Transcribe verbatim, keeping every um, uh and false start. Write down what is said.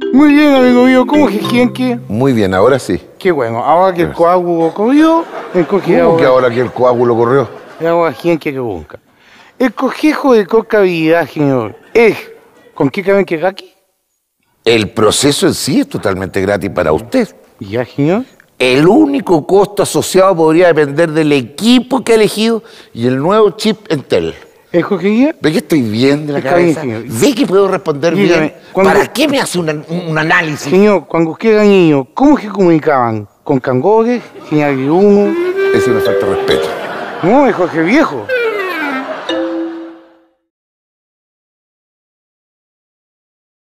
Muy bien, amigo mío. ¿Cómo que quién qué? Muy bien, ahora sí. Qué bueno. Ahora que el coágulo corrió, encoge ¿Cómo ahora. que ahora que el coágulo corrió? Ahora quién que busca. El cotejo de concavidad, señor, es ¿con qué creen que es aquí? El proceso en sí es totalmente gratis para usted. ¿Ya, señor? El único costo asociado podría depender del equipo que ha elegido y el nuevo chip Entel. ¿Escogería? ¿Ve que estoy bien de la Está bien, cabeza? señor. ¿Ve que puedo responder Dígame, bien? cuando- ¿Para qué me hace una- un análisis? Señor, cuando usted era niño, ¿cómo se comunicaban? ¿Con cangores? ¿Señal de humo? Es una falta de respeto. No, es Jorge Viejo.